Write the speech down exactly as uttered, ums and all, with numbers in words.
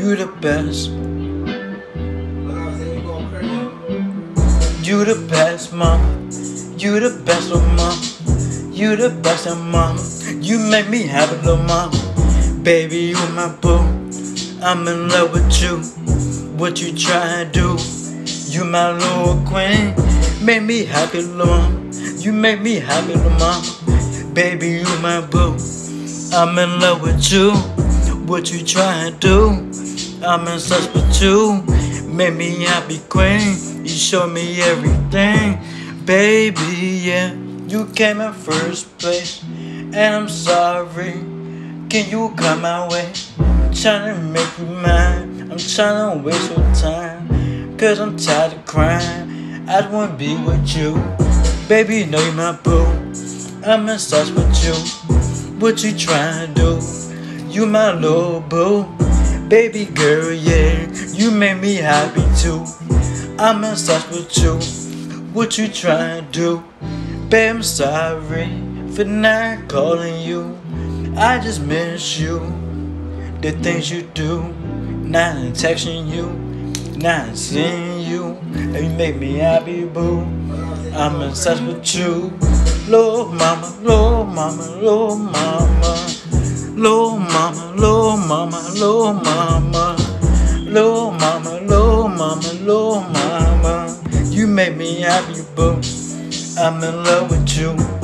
You the best. You the best, mama. You the best, little mama. You the best, little mama. You make me happy, little mama. Baby, you my boo. I'm in love with you. What you tryna do? You my little queen. Make me happy, little mama. You make me happy, little mama. Baby, you my boo. I'm in love with you. What you tryna do? I'm in search with you. Make me happy, queen. You show me everything, baby, yeah. You came in first place, and I'm sorry. Can you come my way? I'm tryna make you mine. I'm tryna waste your time, cause I'm tired of crying. I just wanna be with you, baby, you know you my boo. I'm in search with you. What you tryna do? You my little boo, baby girl, yeah. You make me happy too. I'm in touch with you. What you tryna do? Babe, I'm sorry for not calling you. I just miss you. The things you do. Not texting you. Not seeing you. And you make me happy, boo. I'm in touch with you. Lord mama, Lord mama, Lord mama. Lord mama, Lord mama, Lord mama. Lord mama, Lord mama, Lord mama. You make me happy, boo. I'm in love with you.